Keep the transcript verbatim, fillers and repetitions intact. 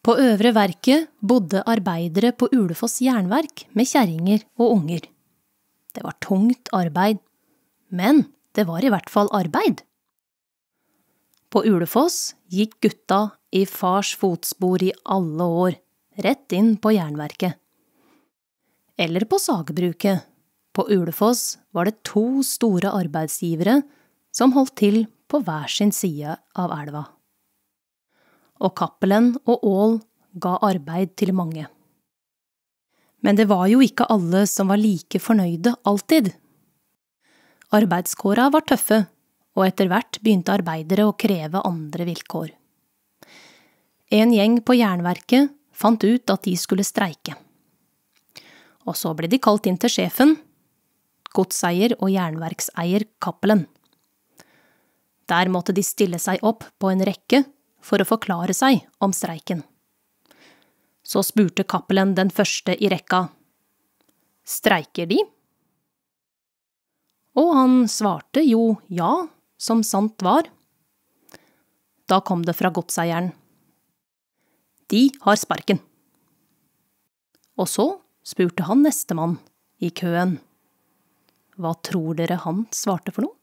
På Øvre Verket bodde arbeidere på Ulefoss jernverk med kjerringer og unger. Det var tungt arbeid, men det var i hvert fall arbeid. På Ulefoss gikk gutta i fars fotspor i alle år, rett inn på jernverket. Eller på sagebruket. På Ulefoss var det to store arbeidsgivere som holdt til på hver sin side av elva. Og Cappelen og Ål ga arbeid til mange. Men det var jo ikke alle som var like fornøyde alltid. Arbeidskåra var tøffe, og etter hvert begynte arbeidere å kreve andre vilkår. En gjeng på jernverket fant ut at de skulle streike. Og så ble de kalt inn til sjefen, godseier og jernverkseier Cappelen. Der måtte de stille seg opp på en rekke for å forklare seg om streiken. Så spurte Cappelen den første i rekka, «Streiker de?» Og han svarte jo ja, som sant var. Da kom det fra godseieren. De har sparken. Og så spurte han nestemann i køen. Hva tror dere han svarte for noe?